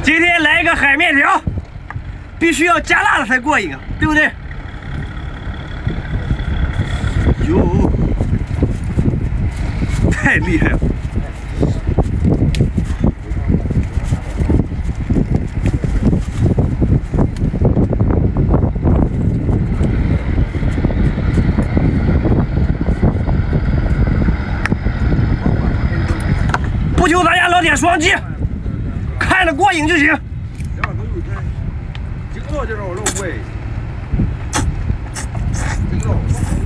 今天来一个海面条，必须要加辣的才过瘾啊，对不对？哟，太厉害了！不求大家老铁双击，看着过瘾就行。 经过这种肉味，经过。